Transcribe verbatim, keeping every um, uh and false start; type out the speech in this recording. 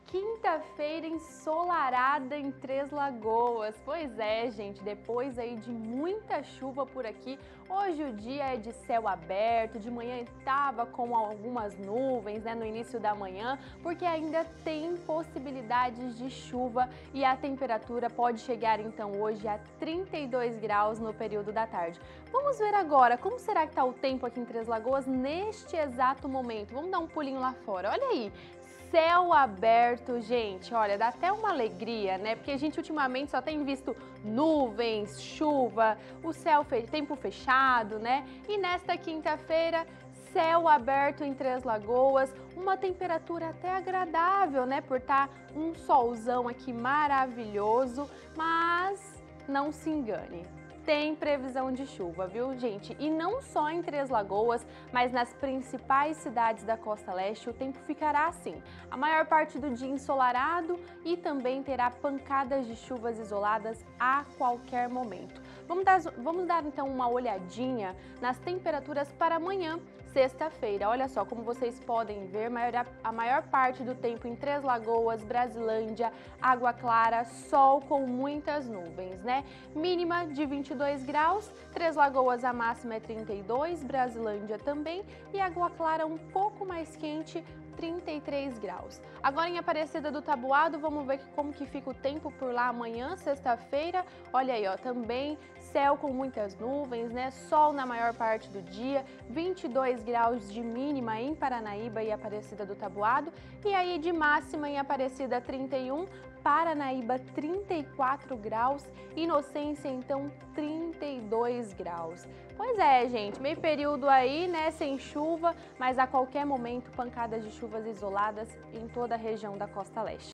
Quinta-feira ensolarada em Três Lagoas. Pois é, gente, depois aí de muita chuva por aqui, hoje o dia é de céu aberto, de manhã estava com algumas nuvens, né, no início da manhã, porque ainda tem possibilidades de chuva e a temperatura pode chegar então hoje a trinta e dois graus no período da tarde. Vamos ver agora como será que está o tempo aqui em Três Lagoas neste exato momento. Vamos dar um pulinho lá fora, olha aí. Céu aberto, gente, olha, dá até uma alegria, né? Porque a gente ultimamente só tem visto nuvens, chuva, o céu, fe... tempo fechado, né? E nesta quinta-feira, céu aberto em Três Lagoas, uma temperatura até agradável, né? Por estar um solzão aqui maravilhoso, mas não se engane. Tem previsão de chuva, viu, gente? E não só em Três Lagoas, mas nas principais cidades da Costa Leste o tempo ficará assim. A maior parte do dia ensolarado e também terá pancadas de chuvas isoladas a qualquer momento. Vamos dar, vamos dar então uma olhadinha nas temperaturas para amanhã, sexta-feira. Olha só, como vocês podem ver, a maior parte do tempo em Três Lagoas, Brasilândia, Água Clara, sol com muitas nuvens, né? Mínima de vinte e dois graus, Três Lagoas a máxima é trinta e dois, Brasilândia também e Água Clara um pouco mais quente, trinta e três graus. Agora em Aparecida do Taboado, vamos ver como que fica o tempo por lá amanhã, sexta-feira. Olha aí, ó, também céu com muitas nuvens, né? Sol na maior parte do dia, vinte e dois graus de mínima em Paranaíba e Aparecida do Taboado. E aí de máxima em Aparecida trinta e um, Paranaíba trinta e quatro graus, Inocência então trinta e dois graus. Pois é, gente, meio período aí, né, sem chuva, mas a qualquer momento pancadas de chuvas isoladas em toda a região da Costa Leste.